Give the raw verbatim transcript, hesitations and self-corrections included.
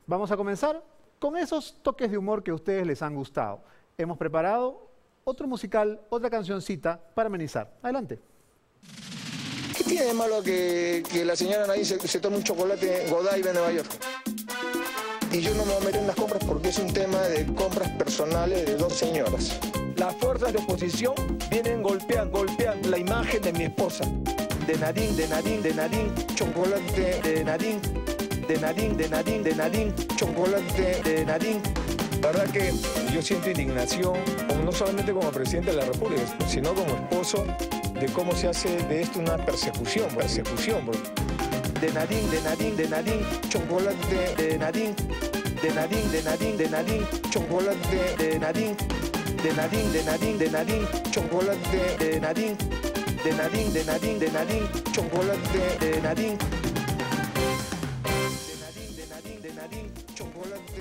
Vamos a comenzar con esos toques de humor que a ustedes les han gustado. Hemos preparado otro musical, otra cancioncita para amenizar. Adelante. ¿Qué tiene de malo que, que la señora Nadine se, se tome un chocolate Godiva en Nueva York? Y yo no me voy a meter en las compras porque es un tema de compras personales de dos señoras. Las fuerzas de oposición vienen golpean, golpean la imagen de mi esposa. De Nadine, de Nadine, de Nadine, chocolate de Nadine, de Nadine, de Nadine, de Nadine, chocolate de Nadine. La verdad que yo siento indignación, no solamente como presidente de la República, sino como esposo, de cómo se hace de esto una persecución, persecución. De Nadine, de Nadine, de Nadine, chocolate de Nadine, de Nadine, de Nadine, de Nadine, chocolate de Nadine, de Nadine, de Nadine, de Nadine, chocolate de Nadine, de Nadine, de Nadine, de Nadine, chocolate de Nadine, de Nadine, de Nadine, de Nadine, chocolate.